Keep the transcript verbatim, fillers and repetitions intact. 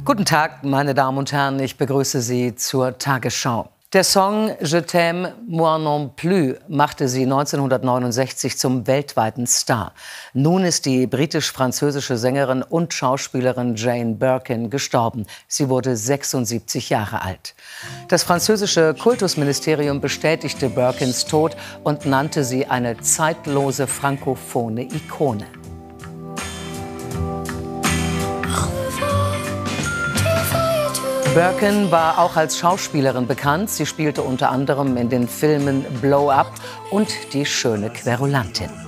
Guten Tag, meine Damen und Herren, ich begrüße Sie zur Tagesschau. Der Song Je t'aime, moi non plus machte sie neunzehnhundertneunundsechzig zum weltweiten Star. Nun ist die britisch-französische Sängerin und Schauspielerin Jane Birkin gestorben. Sie wurde sechsundsiebzig Jahre alt. Das französische Kultusministerium bestätigte Birkins Tod und nannte sie eine zeitlose frankophone Ikone. Birkin war auch als Schauspielerin bekannt. Sie spielte unter anderem in den Filmen Blow Up und Die schöne Querulantin.